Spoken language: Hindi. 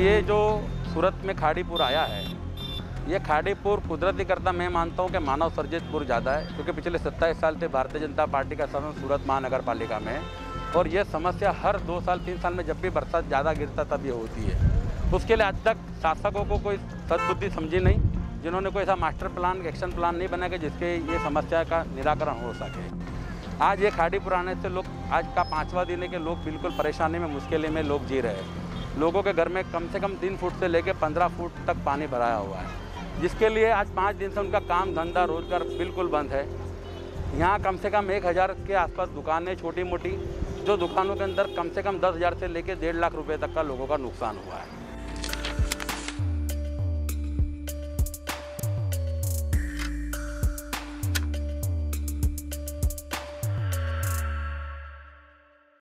ये जो सूरत में खाड़ीपुर आया है, ये खाड़ीपुर कुदरती करता मैं मानता हूँ कि मानव सर्जित पुर ज़्यादा है, क्योंकि पिछले 27 साल से भारतीय जनता पार्टी का शासन सूरत महानगर पालिका में, और ये समस्या हर 2 साल 3 साल में जब भी बरसात ज़्यादा गिरता तब ये होती है। उसके लिए आज तक शासकों को कोई सद्बुद्धि समझी नहीं, जिन्होंने कोई ऐसा मास्टर प्लान, एक्शन प्लान नहीं बनाया कि जिसके ये समस्या का निराकरण हो सके। आज ये खाड़ीपुर आने से लोग, आज का 5वां दिन है कि लोग बिल्कुल परेशानी में, मुश्किल में लोग जी रहे हैं। लोगों के घर में कम से कम 3 फुट से लेकर 15 फुट तक पानी भराया हुआ है, जिसके लिए आज 5 दिन से उनका काम धंधा रोजगार बिल्कुल बंद है। यहाँ कम से कम 1000 के आसपास दुकानें, छोटी मोटी, जो दुकानों के अंदर कम से कम 10,000 से लेकर 1.5 लाख रुपए तक का लोगों का नुकसान हुआ है।